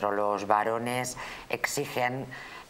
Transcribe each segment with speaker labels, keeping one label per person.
Speaker 1: ministro. Los varones exigen,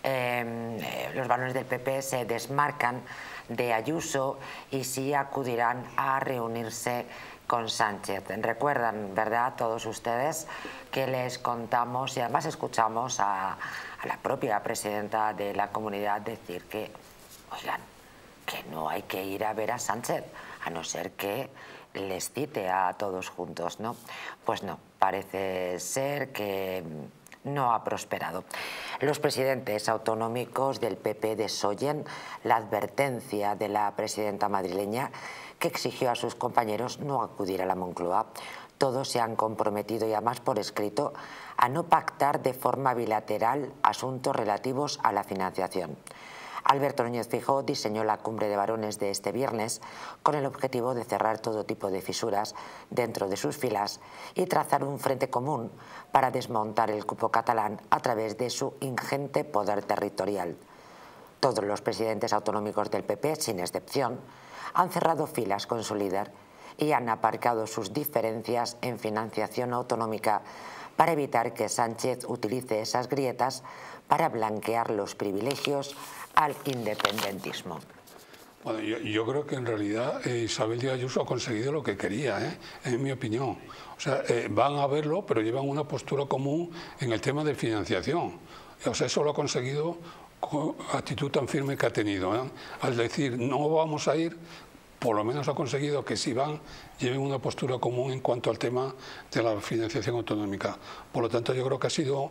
Speaker 1: los varones del PP se desmarcan de Ayuso y sí acudirán a reunirse con Sánchez. Recuerdan, ¿verdad?, todos ustedes que les contamos y además escuchamos a la propia presidenta de la comunidad decir que, oigan, que no hay que ir a ver a Sánchez, a no ser que les cite a todos juntos, ¿no? Pues no, parece ser que no ha prosperado. Los presidentes autonómicos del PP desoyen la advertencia de la presidenta madrileña que exigió a sus compañeros no acudir a la Moncloa. Todos se han comprometido, y además por escrito, a no pactar de forma bilateral asuntos relativos a la financiación. Alberto Núñez Feijóo diseñó la cumbre de varones de este viernes con el objetivo de cerrar todo tipo de fisuras dentro de sus filas y trazar un frente común para desmontar el cupo catalán a través de su ingente poder territorial. Todos los presidentes autonómicos del PP, sin excepción, han cerrado filas con su líder y han aparcado sus diferencias en financiación autonómica para evitar que Sánchez utilice esas grietas para blanquear los privilegios al independentismo.
Speaker 2: Bueno, yo creo que en realidad Isabel Díaz Ayuso ha conseguido lo que quería, en mi opinión. O sea, van a verlo, pero llevan una postura común en el tema de financiación. O sea, eso lo ha conseguido con la actitud tan firme que ha tenido, ¿eh? Al decir no vamos a ir, por lo menos ha conseguido que si van, lleven una postura común en cuanto al tema de la financiación autonómica. Por lo tanto, yo creo que ha sido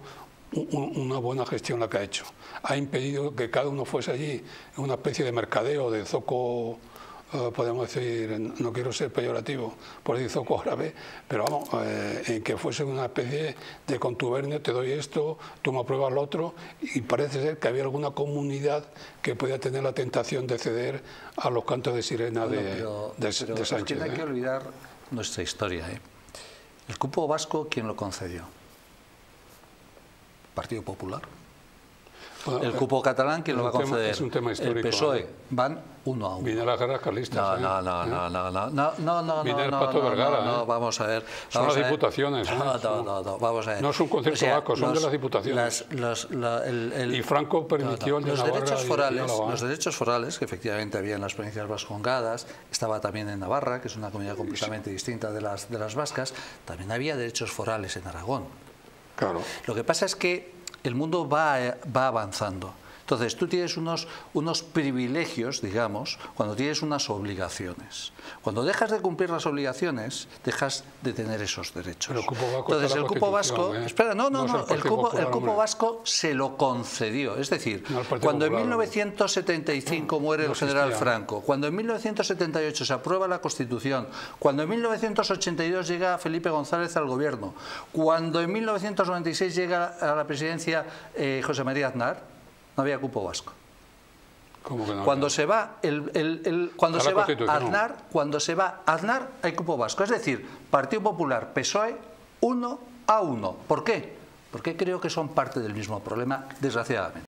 Speaker 2: una buena gestión la que ha hecho. Ha impedido que cada uno fuese allí en una especie de mercadeo, de zoco, podemos decir, no quiero ser peyorativo por decir zoco árabe, pero vamos, en que fuese una especie de contubernio, te doy esto, tú me apruebas lo otro, y parece ser que había alguna comunidad que podía tener la tentación de ceder a los cantos de sirena de Sánchez.
Speaker 3: Es que no hay que olvidar nuestra historia, El cupo vasco, ¿quién lo concedió? Partido Popular. Bueno, el cupo catalán, ¿quién lo va a conceder?
Speaker 2: Es un tema histórico.
Speaker 3: El PSOE. Van 1-1.
Speaker 2: Viene las guerras carlistas.
Speaker 3: No.
Speaker 2: Viene el Pacto de Vergara.
Speaker 3: No, vamos a ver.
Speaker 2: Son las diputaciones.
Speaker 3: No, vamos a ver.
Speaker 2: No es un concierto vasco, son de las diputaciones. Y Franco permitió el de Navarra.
Speaker 3: Los derechos forales, que efectivamente había en las provincias vascongadas, estaba también en Navarra, que es una comunidad completamente distinta de las vascas, también había derechos forales en Aragón.
Speaker 2: Claro.
Speaker 3: Lo que pasa es que el mundo va avanzando. Entonces, tú tienes unos privilegios, digamos, cuando tienes unas obligaciones. Cuando dejas de cumplir las obligaciones, dejas de tener esos derechos.
Speaker 2: Pero
Speaker 3: entonces, el cupo vasco... Espera, el cupo vasco se lo concedió. Es decir, cuando en 1975 muere el general Franco, cuando en 1978 se aprueba la Constitución, cuando en 1982 llega Felipe González al gobierno, cuando en 1996 llega a la presidencia José María Aznar, no había cupo vasco.
Speaker 2: ¿Cómo que no?
Speaker 3: Cuando se va Aznar, hay cupo vasco. Es decir, Partido Popular, PSOE, 1-1. ¿Por qué? Porque creo que son parte del mismo problema, desgraciadamente.